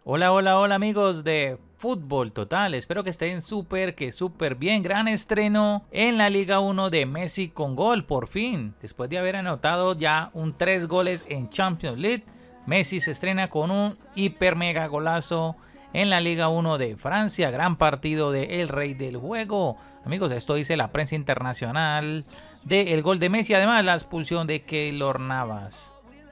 Hola, hola, hola amigos de Fútbol Total, espero que estén súper bien. Gran estreno en la Liga 1 de Messi con gol, por fin. Después de haber anotado ya 3 goles en Champions League, Messi se estrena con un hiper mega golazo en la Liga 1 de Francia. Gran partido de El Rey del Juego. Amigos, esto dice la prensa internacional del gol de Messi, además la expulsión de Keylor Navas.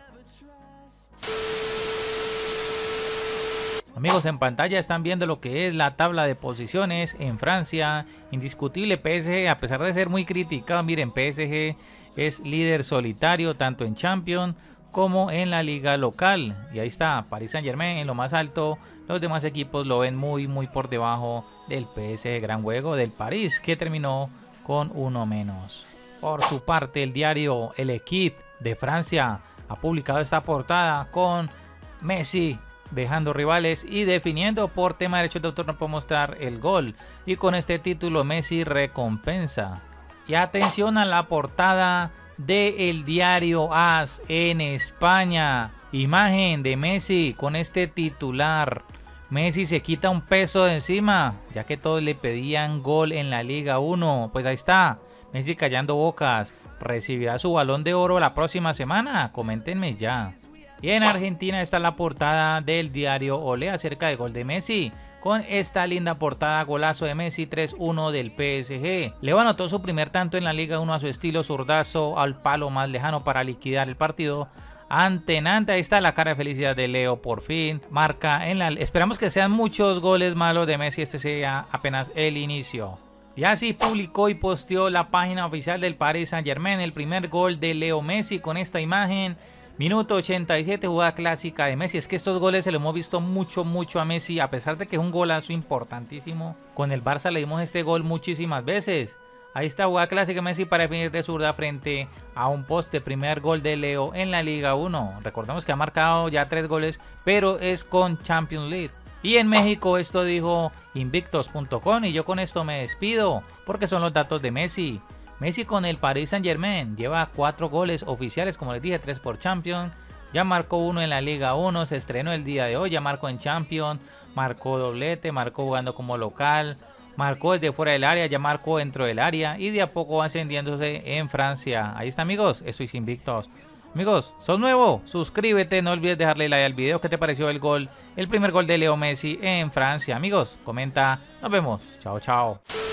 Amigos, en pantalla están viendo lo que es la tabla de posiciones en Francia. Indiscutible PSG, a pesar de ser muy criticado, miren, PSG es líder solitario tanto en Champions como en la liga local. Y ahí está, Paris Saint-Germain en lo más alto. Los demás equipos lo ven muy por debajo del PSG. Gran juego del París, que terminó con uno menos. Por su parte, el diario El Equipe de Francia ha publicado esta portada con Messi dejando rivales y definiendo por tema de derechos de autor. No puedo mostrar el gol, y con este título Messi recompensa. Y atención a la portada del diario AS en España, imagen de Messi con este titular. Messi se quita un peso de encima, ya que todos le pedían gol en la Liga 1. Pues ahí está, Messi callando bocas. ¿Recibirá su Balón de Oro la próxima semana? Coméntenme ya. Y en Argentina está la portada del diario Olé acerca del gol de Messi. Con esta linda portada, golazo de Messi, 3-1 del PSG. Leo anotó su primer tanto en la Liga 1 a su estilo zurdazo al palo más lejano para liquidar el partido ante Nantes. Ahí está la cara de felicidad de Leo, por fin marca en la... Esperamos que sean muchos goles malos de Messi, este sea apenas el inicio. Y así publicó y posteó la página oficial del Paris Saint-Germain el primer gol de Leo Messi con esta imagen. Minuto 87, jugada clásica de Messi. Es que estos goles se lo hemos visto mucho a Messi, a pesar de que es un golazo importantísimo. Con el Barça le dimos este gol muchísimas veces. Ahí está, jugada clásica de Messi para definir de zurda frente a un poste. Primer gol de Leo en la Liga 1. Recordemos que ha marcado ya 3 goles, pero es con Champions League. Y en México esto dijo Invictos.com, y yo con esto me despido porque son los datos de Messi. Messi con el Paris Saint-Germain lleva 4 goles oficiales, como les dije, 3 por Champions. Ya marcó 1 en la Liga 1, se estrenó el día de hoy, ya marcó en Champions, marcó doblete, marcó jugando como local, marcó desde fuera del área, ya marcó dentro del área y de a poco va ascendiéndose en Francia. Ahí está, amigos, esto es Invictos. Amigos, sos nuevo, suscríbete, no olvides dejarle like al video. ¿Qué te pareció el gol, el primer gol de Leo Messi en Francia? Amigos, comenta, nos vemos, chao.